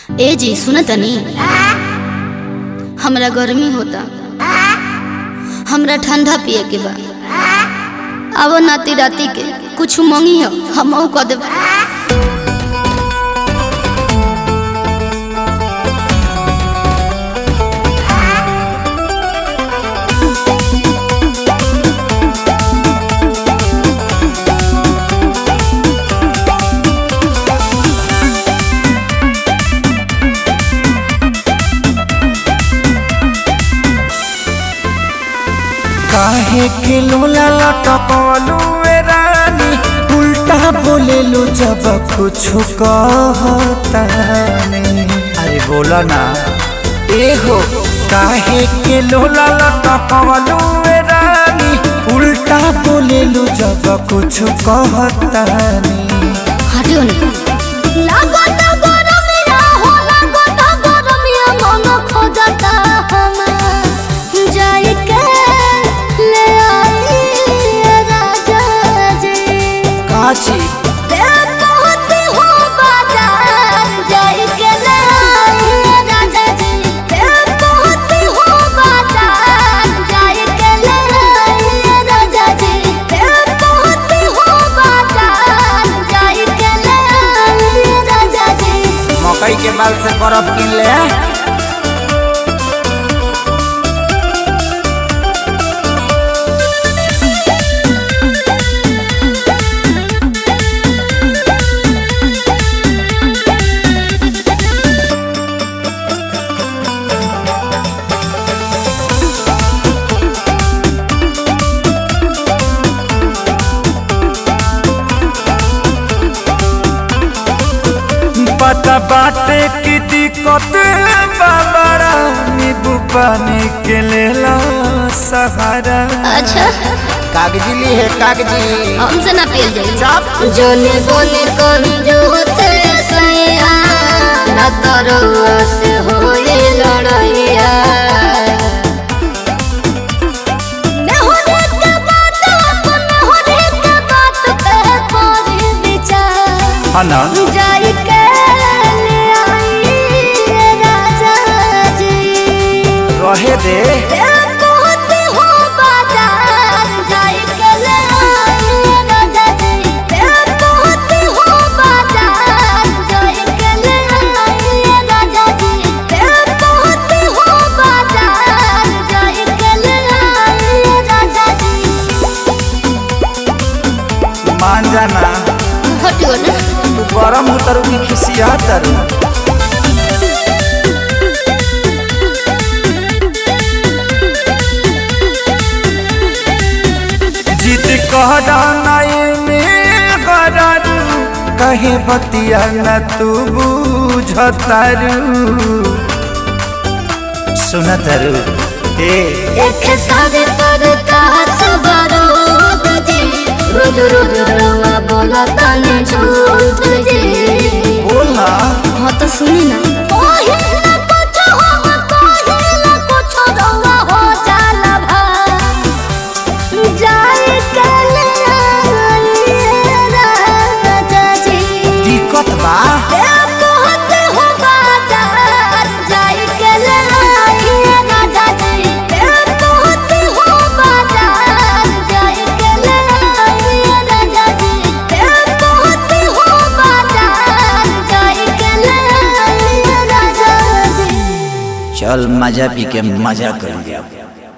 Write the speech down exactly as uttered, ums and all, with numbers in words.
ए जी सुन तनी, हमरा गर्मी होता, हमरा ठंडा पिए के बा। अब नाती राती के कुछ मंगी हो हम कह देब। काहे के लोला लटकलू रानी, उल्टा बोले लो जब कुछ कहता नहीं। अरे बोला ना ए हो, काहे के लोला लटकलू रानी, उल्टा बोले लो जब कुछ कहता नहीं। हटियो नहीं लागत गरमिया हो, लागत गरमिया मन खोजता हम जाई के काची हो बाजार जाई के लाई राजा जी, हो बाजार जाई के लाई राजा जी, हो बाजार जाई के लाई राजा जी। मकई के बाल से बर्फ किन ले। पता बाटे की दिक्कत बाबरा, नींबू पानी के लेला सहारा। अच्छा कागजी ली है कागजी, हमसे ना पियल जाई। चाप जोने बोने कौन जो होते सैया, ना तरवा से होए लड़ैया। मैं होने के बात अपन होने के बात पे कोई विचार। हाँ ना जाई के ले आई राजा जी, रहे दे हो बाजार जाई के ले आई राजा जी, हो बाजार जाई के ले आई राजा जी, हो बाजार जाई के ले आई राजा जी। मान जाना हटियो ना, तू गरम उतरू की खिसिया तरू। जीत कहरा नाई में गरारू, कहे बतिया न तू बुझतारू। सुनतरू ए एक सादे पर कास बारूद जी, रोज रोज रवा बोला ताने झूठ जी। बोलना हाँ तो सुनी ना, पहिला कुछ हम पहिला कुछ रवा हो जाला भा, जाई के ले आई राजा जी। दिक्कत बा हो बाजार जाई के ले आई राजा जी, हो बाजार जाई के ले आई राजा जी, हो बाजार जाई के ले आई राजा जी। चल मजा पी के मजा कर लिया।